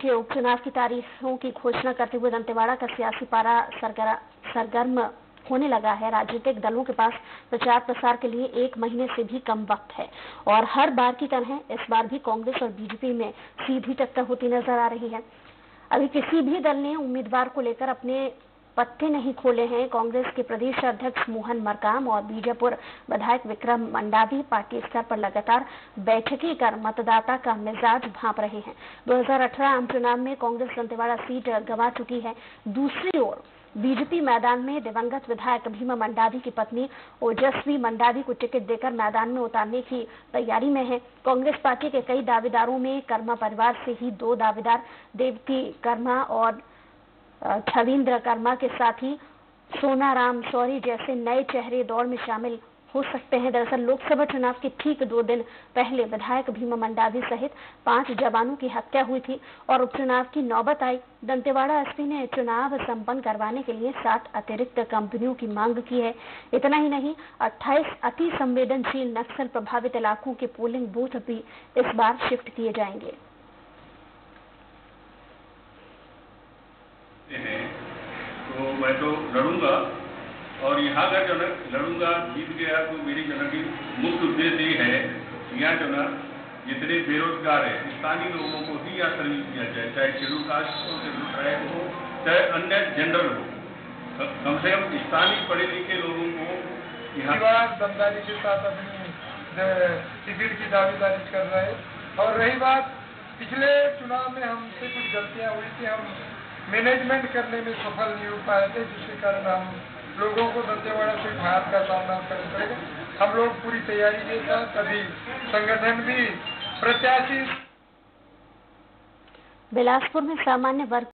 के उपचुनाव की तारीखों की घोषणा करते हुए दंतेवाड़ा का सियासी पारा सरगर्म होने लगा है। राजनीतिक दलों के पास प्रचार प्रसार के लिए 1 महीने से भी कम वक्त है और हर बार की तरह इस बार भी कांग्रेस और बीजेपी में सीधी टक्कर होती नजर आ रही है। अभी किसी भी दल ने उम्मीदवार को लेकर अपने पत्ते नहीं खोले हैं। कांग्रेस के प्रदेश अध्यक्ष मोहन मरकाम और बीजापुर विधायक विक्रम मंडावी पार्टी स्तर पर लगातार बैठकें कर मतदाता का मिजाज भांप रहे हैं। 2018 आम चुनाव में कांग्रेस दंतेवाड़ा सीट गंवा चुकी है। दूसरी ओर बीजेपी मैदान में दिवंगत विधायक भीमा मंडावी की पत्नी ओजस्वी मंडावी को टिकट देकर मैदान में उतारने की तैयारी में है। कांग्रेस पार्टी के कई दावेदारों में कर्मा परिवार से ही 2 दावेदार देवकी कर्मा और छविंद्र कर्मा के साथ ही सोनाराम शौरी जैसे नए चेहरे दौड़ में शामिल हो सकते हैं। दरअसल लोकसभा चुनाव के ठीक 2 दिन पहले विधायक भीमा मंडावी सहित 5 जवानों की हत्या हुई थी और उपचुनाव की नौबत आई। दंतेवाड़ा एसपी ने चुनाव संपन्न करवाने के लिए 7 अतिरिक्त कंपनियों की मांग की है। इतना ही नहीं, 28 अति संवेदनशील नक्सल प्रभावित इलाकों के पोलिंग बूथ भी इस बार शिफ्ट किए जाएंगे। तो मैं तो लड़ूंगा और यहाँ का जो लड़ूंगा, जीत गया तो मेरी जो की मुख्य उद्देश्य ये है, यहाँ जो जितने बेरोजगार है स्थानीय लोगों को ही यहाँ सर्विस किया जाए, चाहे शेड्यूल कास्ट हो, शेड्यूल ट्राइब हो, चाहे अन्य जेंडर हो। कम से कम स्थानीय पढ़े लिखे लोगों को यहाँ दमदारी के साथ अपनी टिकट की दावेदारी कर रहे हैं। और रही बात पिछले चुनाव में हमसे कुछ गलतियां हुई थी, हम मैनेजमेंट करने में सफल नहीं हो पाए थे, जिसके कारण हम लोगों को दंतेवाड़ा से हार का सामना करना पड़ेगा। हम लोग पूरी तैयारी के साथ अभी संगठन भी प्रत्याशी। बिलासपुर में सामान्य वर्ग